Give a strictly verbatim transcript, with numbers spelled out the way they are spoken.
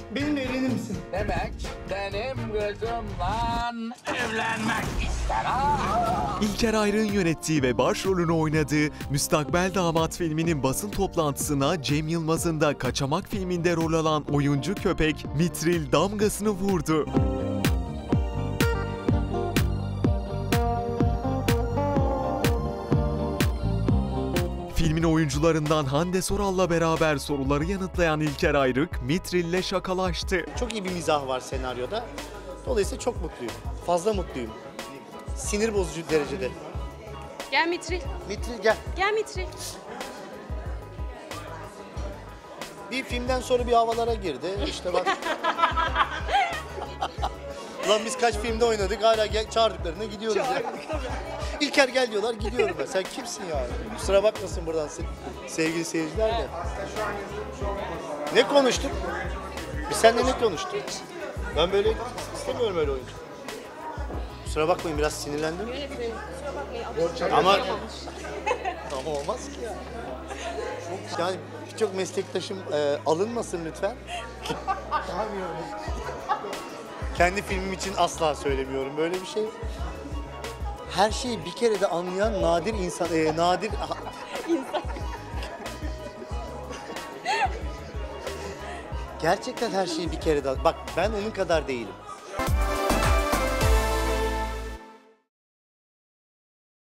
Benimle evlenir misin? Demek benim gözümle evlenmek ister ha? İlker Ayrık'ın yönettiği ve başrolünü oynadığı Müstakbel Damat filminin basın toplantısına Cem Yılmaz'ın da Kaçamak filminde rol alan oyuncu köpek Mitril damgasını vurdu. Filmin oyuncularından Hande Soral'la beraber soruları yanıtlayan İlker Ayrık, Mitril'le şakalaştı. Çok iyi bir mizah var senaryoda. Dolayısıyla çok mutluyum. Fazla mutluyum. Sinir bozucu derecede. Gel Mitril. Mitril gel. Gel Mitril. Bir filmden sonra bir havalara girdi. İşte bak. Ulan biz kaç filmde oynadık, hala gel, çağırdıklarına gidiyoruz ya. İlker gel diyorlar, gidiyorum ben. Sen kimsin yani? Kusura bakmasın buradan sevgili seyirciler de. Ne konuştuk? Biz seninle ne konuştuk? Ben böyle istemiyorum öyle oyuncu. Kusura bakmayın, biraz sinirlendim. Ama ama olmaz ki ya. Yani birçok meslektaşım e, alınmasın lütfen. Kendi filmim için asla söylemiyorum böyle bir şey. Her şeyi bir kere de anlayan nadir insan, e, nadir... İnsan. Gerçekten her şeyi bir kere de... Bak ben onun kadar değilim.